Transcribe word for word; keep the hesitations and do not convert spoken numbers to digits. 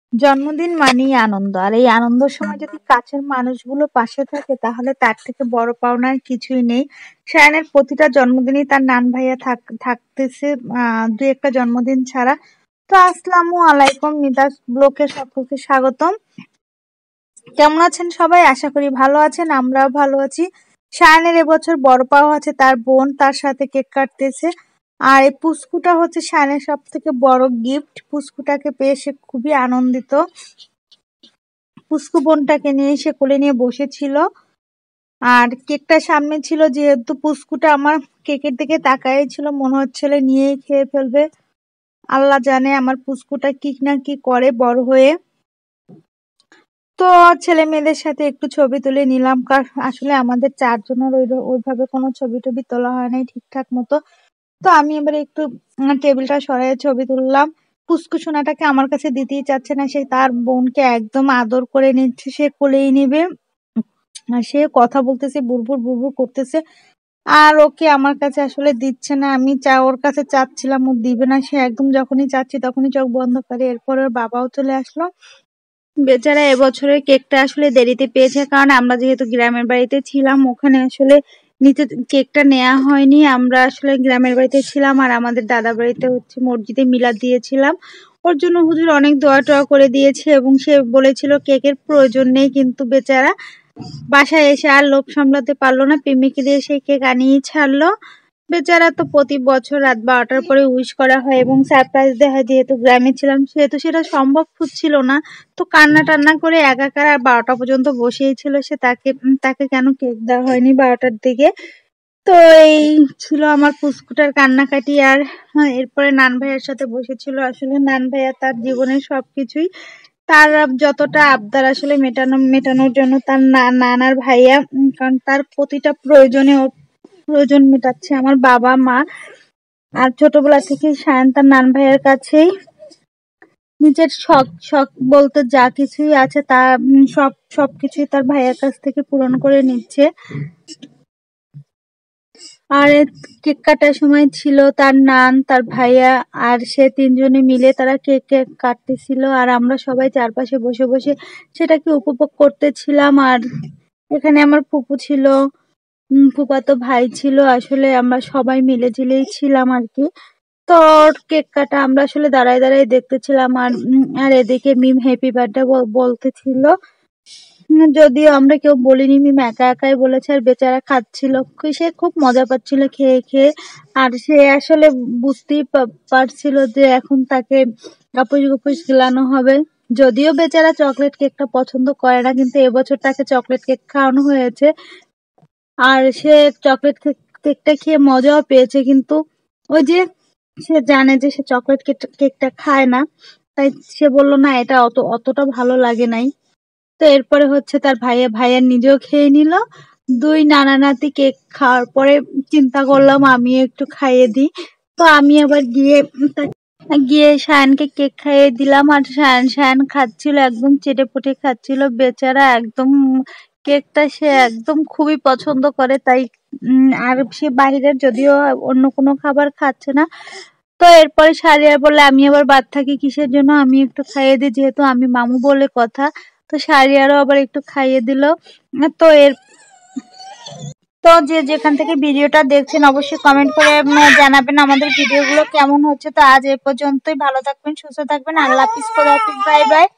জন্মদিন মানেই আনন্দ। আর এই আনন্দের সময় যদি কাছের মানুষগুলো পাশে থাকে তাহলে তার থেকে বড় পাওনা আর কিছুই নেই। শায়ানের প্রতিটা জন্মদিনই তার নান ভাইয়া থাক থাকতেছে আহ দুই একটা জন্মদিন ছাড়া। তো আসসালামু আলাইকুম, মিতাস ব্লকে সকলকে স্বাগতম। কেমন আছেন সবাই? আশা করি ভালো আছেন, আমরাও ভালো আছি। শায়ানের এবছর বড় পাওয়া আছে তার বোন তার সাথে কেক কাটতেছে। আর এই পুস্কুটা হচ্ছে শায়ানের সব থেকে বড় গিফট। পুস্কুটাকে পেয়ে সে খুবই আনন্দিত। পুস্কু বোনটাকে নিয়ে সে কোলে নিয়ে বসেছিল আর কেকটা সামনে ছিল, যেহেতু পুস্কুটা আমার কেকের দিকে তাকাই ছিল, মনে হচ্ছিল নিয়েই খেয়ে ফেলবে। আল্লাহ জানে আমার পুস্কুটা কি না কি করে বড় হয়ে। তো ছেলে মেয়েদের সাথে একটু ছবি তুলে নিলাম, কারণ আসলে আমাদের চারজনের ওই ওইভাবে কোনো ছবি টবি তোলা হয় নাই ঠিকঠাক মতো। তো আমি এবারে একটু টেবিলটা সরাই ছবি তুললাম। পুস্কু সোনাটাকে আমার কাছে দিতেই চাচ্ছে না, সে তার বোনকে একদম আদর করে নিচ্ছে, সে কোলেই নিবে। আর সে কথা বলতেছে, বুড়বুড় বুড়বুড় করতেছে, আর ওকে আমার কাছে আসলে দিচ্ছে না। আমি চা ওর কাছে চাচ্ছিলাম, ও দিবে না। সে একদম যখনই চাচ্ছি তখনই চোখ বন্ধ করে। এরপর ওর বাবাও চলে আসলো। বেচারা এবছরের কেকটা আসলে দেরিতে পেয়েছে, কারণ আমরা যেহেতু গ্রামের বাড়িতে ছিলাম, ওখানে আসলে নিতে কেকটা নেওয়া হয়নি। আমরা আসলে গ্রামের বাড়িতে ছিলাম আর আমাদের দাদা বাড়িতে হচ্ছে মসজিদে মিলাদ দিয়েছিলাম। ওর জন্য হুজুর অনেক দোয়া টোয়া করে দিয়েছে এবং সে বলেছিল কেকের প্রয়োজন নেই, কিন্তু বেচারা বাসায় এসে আর লোভ সামলাতে পারলো না, প্রেমিকে দিয়ে সেই কেক আনিয়েই ছাড়লো। বেচারা তো প্রতি বছর রাত বারোটার পরে উইশ করা হয় এবং সারপ্রাইজ দেওয়া হয়, যেহেতু গ্রামে ছিলাম সেহেতু সেটা সম্ভব হচ্ছিল না। তো কান্না টান্না করে একাকার আর বারোটা পর্যন্ত বসেই ছিল সে। তাকে তাকে কেন কেক দেওয়া হয়নি বারোটার দিকে। তো এই ছিল আমার পুস্কুটার কান্নাকাটি। আর হ্যাঁ, এরপরে নান ভাইয়ার সাথে বসেছিল। আসলে নান ভাইয়া তার জীবনের সবকিছুই, তার যতটা আবদার আসলে মেটানো মেটানোর জন্য তার নানার ভাইয়া, কারণ তার প্রতিটা প্রয়োজনে ওর প্রয়োজন মেটাচ্ছে আমার বাবা মা। আর ছোটবেলা থেকে শায়ান তার নান ভাইয়ের কাছেই নিজের শখ শখ বলতে যা কিছুই আছে তা সব সবকিছুই তার ভাইয়ের কাছ থেকে পূরণ করে নিচ্ছে। আর কেক কাটার সময় ছিল তার নান, তার ভাইয়া আর সে তিনজনে মিলে তারা কেক কেক কাটতেছিল আর আমরা সবাই চারপাশে বসে বসে সেটাকে উপভোগ করতেছিলাম। আর এখানে আমার ফুপু ছিল, ফুফাতো ভাই ছিল, আসলে আমরা সবাই মিলে ঝিলেই ছিলাম আর কি। তো কেক কাটা আমরা আসলে দাঁড়ায় দাঁড়ায় দেখতেছিলাম। আর আর এদিকে মিম হ্যাপি বার্থডে বলতেছিল, যদিও আমরা কেউ বলিনি, মিম একা একাই বলেছে আর বেচারা খাচ্ছিল, সে খুব মজা পাচ্ছিল খেয়ে খেয়ে। আর সে আসলে বুঝতেই পারছিল যে এখন তাকে গাপুস গুপুস গিলানো হবে। যদিও বেচারা চকলেট কেকটা পছন্দ করে না, কিন্তু এবছর তাকে চকলেট কেক খাওয়ানো হয়েছে আর সে চকলেট কেকটা খেয়ে মজাও পেয়েছে। কিন্তু ওই যে সে জানে যে সে চকলেট কেকটা খায় না, তাই সে বলল না এটা অত অতটা ভালো লাগে নাই। তো এরপরে হচ্ছে তার ভাইয়া ভাইয়া নিজেও খেয়ে নিল। দুই নানা নাতি কেক খাওয়ার পরে চিন্তা করলাম আমিও একটু খাইয়ে দিই। তো আমি আবার গিয়ে গিয়ে শায়ানকে কেক খাইয়ে দিলাম। আর শায়ান শায়ান খাচ্ছিল, একদম চেটে পুটে খাচ্ছিল বেচারা। একদম কেকটা সে একদম খুবই পছন্দ করে, তাই আর সে বাহিরের যদিও অন্য কোনো খাবার খাচ্ছে না। তো এরপরে শারিয়ার বললে আমি আবার বাদ থাকি কিসের জন্য, আমি একটু খাইয়ে দিই, যেহেতু আমি মামু বলে কথা। তো শারিয়ারও আবার একটু খাইয়ে দিল। তো এর তো যে যেখান থেকে ভিডিওটা দেখছেন অবশ্যই কমেন্ট করে জানাবেন আমাদের ভিডিওগুলো কেমন হচ্ছে। তো আজ এ পর্যন্তই, ভালো থাকবেন, সুস্থ থাকবেন, আল্লাহ হাফিজ, খোদা হাফিজ, বাই বাই।